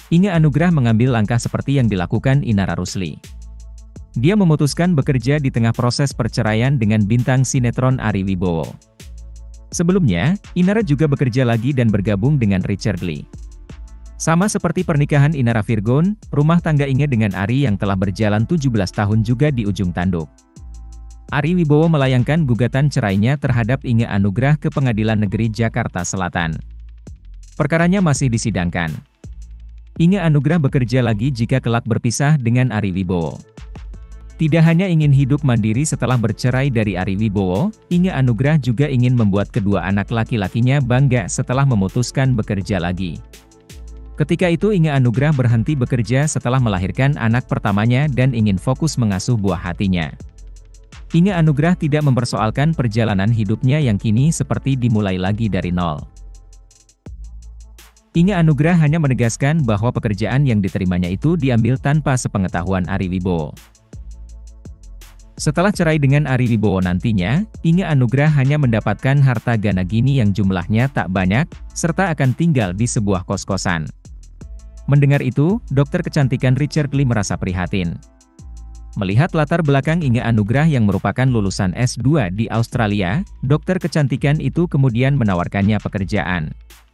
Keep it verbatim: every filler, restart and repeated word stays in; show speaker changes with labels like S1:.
S1: Inge Anugrah mengambil langkah seperti yang dilakukan Inara Rusli. Dia memutuskan bekerja di tengah proses perceraian dengan bintang sinetron Ari Wibowo. Sebelumnya, Inara juga bekerja lagi dan bergabung dengan Richard Lee. Sama seperti pernikahan Inara Virgon, rumah tangga Inge dengan Ari yang telah berjalan tujuh belas tahun juga di ujung tanduk. Ari Wibowo melayangkan gugatan cerainya terhadap Inge Anugrah ke Pengadilan Negeri Jakarta Selatan. Perkaranya masih disidangkan. Inge Anugrah bekerja lagi jika kelak berpisah dengan Ari Wibowo. Tidak hanya ingin hidup mandiri setelah bercerai dari Ari Wibowo, Inge Anugrah juga ingin membuat kedua anak laki-lakinya bangga setelah memutuskan bekerja lagi. Ketika itu Inge Anugrah berhenti bekerja setelah melahirkan anak pertamanya dan ingin fokus mengasuh buah hatinya. Inge Anugrah tidak mempersoalkan perjalanan hidupnya yang kini seperti dimulai lagi dari nol. Inge Anugrah hanya menegaskan bahwa pekerjaan yang diterimanya itu diambil tanpa sepengetahuan Ari Wibowo. Setelah cerai dengan Ari Wibowo nantinya, Inge Anugrah hanya mendapatkan harta gana gini yang jumlahnya tak banyak, serta akan tinggal di sebuah kos-kosan. Mendengar itu, dokter kecantikan Richard Lee merasa prihatin. Melihat latar belakang Inge Anugrah yang merupakan lulusan S dua di Australia, dokter kecantikan itu kemudian menawarkannya pekerjaan.